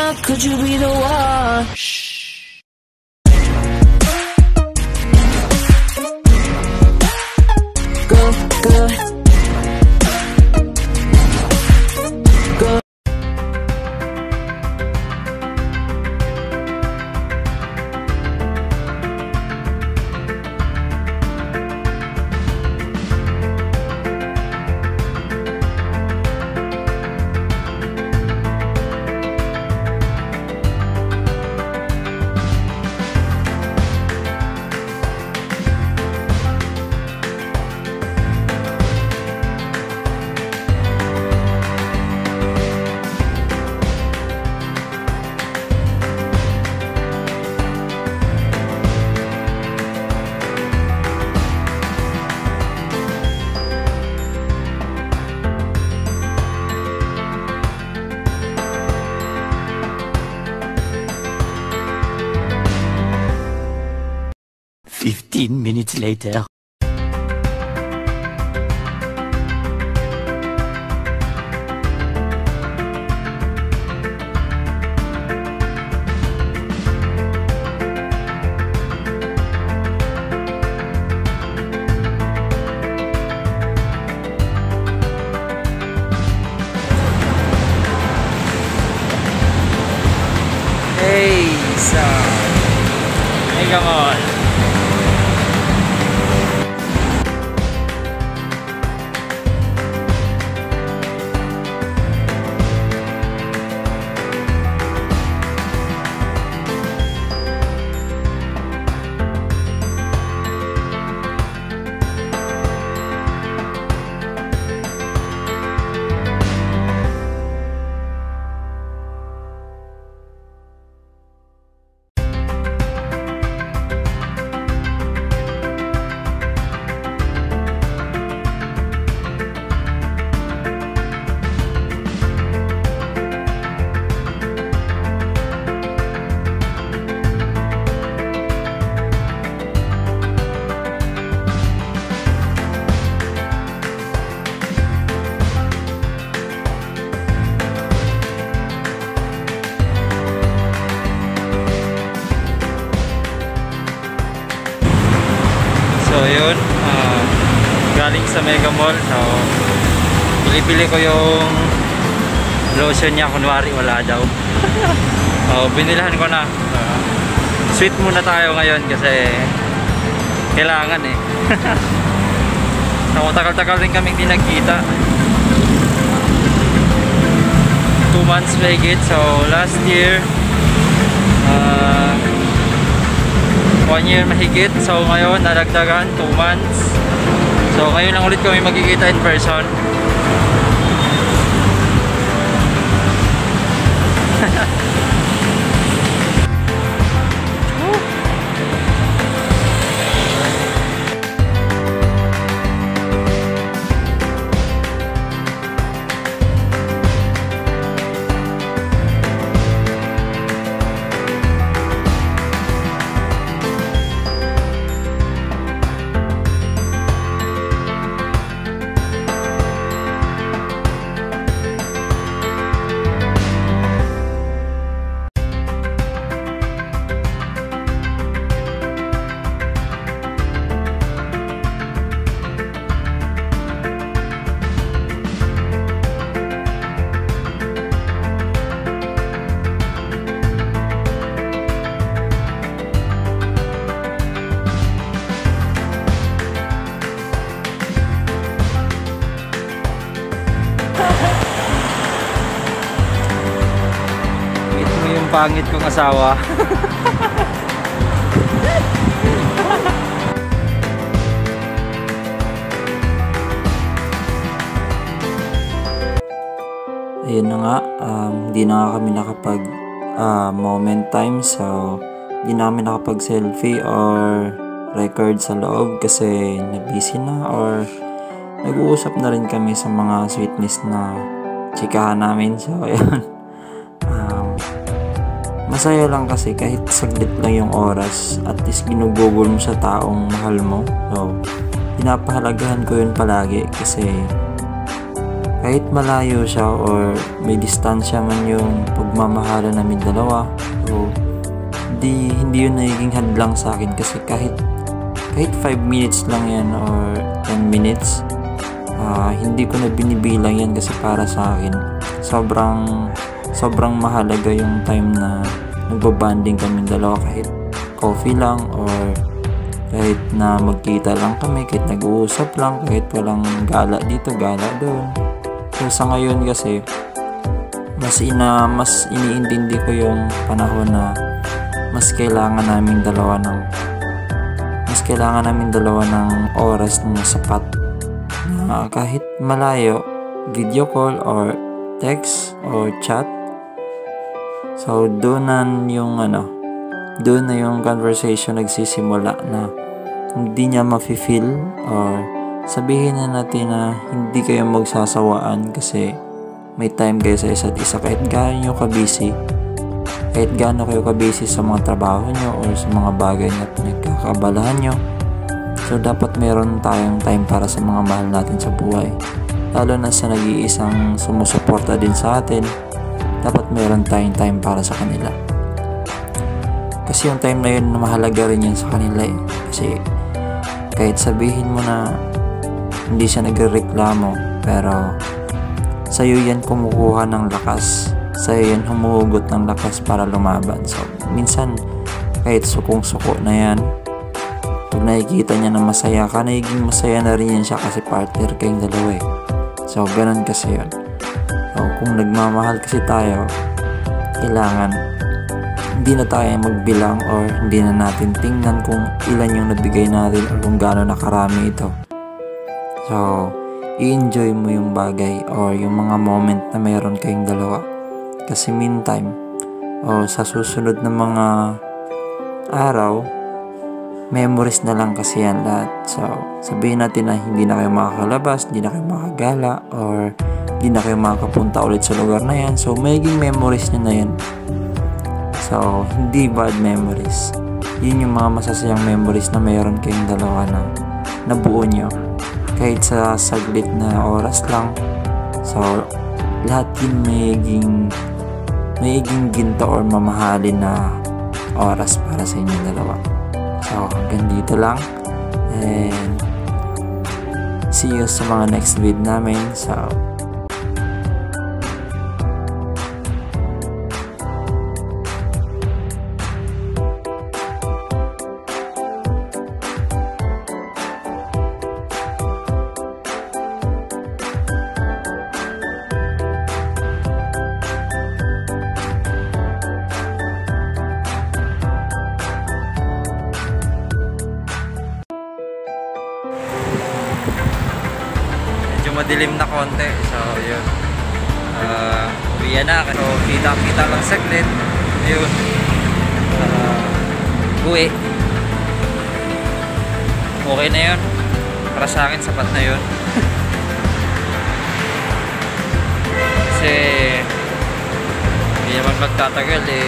one? Could you be the one? Good, good. Good. 15 minutes later. Hey, so, hey, come on. So yun, galing sa Mega Mall. So pili-pili ko yung lotion niya, kunwari wala daw. Binilahan ko na. Sweet muna tayo ngayon kasi kailangan eh. So tagal-tagal rin kaming di nagkita, 2 months mahigit. So last year 1 year mahigit. So ngayon nadagdagan 2 months. So ngayon lang ulit kami magkikita in person. Pangit kong asawa. Ayun na nga, hindi na nga kami nakapag moment time, so hindi na kami nakapag selfie or record sa loob kasi na-busy na or nag-uusap na rin kami sa mga sweetness na chikahan namin. So ayun, masaya lang kasi kahit saglit lang yung oras, at least ginugugol mo sa taong mahal mo. So pinapahalagahan ko yun palagi kasi kahit malayo siya or may distansya man yung pagmamahala namin dalawa, so hindi yun nagiging hadlang sa akin kasi kahit 5 minutes lang yan or 10 minutes, hindi ko na binibilang yan kasi para sa akin sobrang mahalaga yung time na nagbabanding kami dalawa, kahit coffee lang or kahit na magkita lang kami, kahit nag-uusap lang, kahit walang gala dito, gala doon. So sa ngayon kasi mas iniintindi ko yung panahon na mas kailangan namin dalawa ng oras na sapat, na kahit malayo, video call or text or chat. So doon na yung conversation nagsisimula, na hindi niya mafe-feel or sabihin na natin na hindi kayo magsasawaan kasi may time kayo sa isa't isa, kahit gaano kayo kabisi sa mga trabaho nyo or sa mga bagay na pinagkakabalahan nyo. So dapat meron tayong time para sa mga mahal natin sa buhay, lalo na sa nag-iisang sumusuporta din sa atin. Dapat meron tayong time para sa kanila, kasi yung time na yun mahalaga rin yun sa kanila eh. Kasi kahit sabihin mo na hindi siya nagreklamo, pero sa'yo yan kumukuha ng lakas, sa'yo yan humuhugot ng lakas para lumaban. So minsan kahit sukong-suko na yan, pag nakikita niya na masaya ka, nagiging masaya na rin yan siya kasi partner kayong dalawa eh. So ganun kasi yun. So kung nagmamahal kasi tayo, kailangan hindi na tayo magbilang or hindi na natin tingnan kung ilan yung nabigay natin or kung gaano nakarami ito. So i-enjoy mo yung bagay or yung mga moment na meron kayong dalawa, kasi meantime o sa susunod na mga araw, memories na lang kasi yan lahat. So sabihin natin na hindi na kayo makakalabas, hindi na kayo makagala, or hindi na kayo makakapunta ulit sa lugar na yan. So magiging memories nyo na yan. So hindi bad memories, yun yung mga masasayang memories na mayroon kayong dalawa na nabuo nyo kahit sa saglit na oras lang. So lahat yun magiging ginto or mamahalin na oras para sa inyong dalawa. So hanggang dito lang, and see you sa mga next vid namin. So madilim na konti, so yun, uwi na, so kita lang saglit, yun, uwi, okay na yun, para sa akin sapat na yun. Kasi hindi naman magtatagal eh,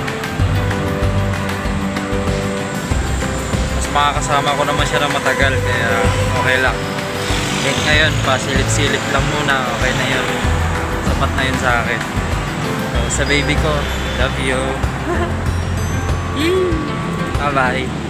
mas makakasama ko naman siya na matagal, kaya okay lang. Ngayon, pasilip-silip lang muna, okay na yun, sapat na yun sa akin. So, sa baby ko, love you. Bye bye.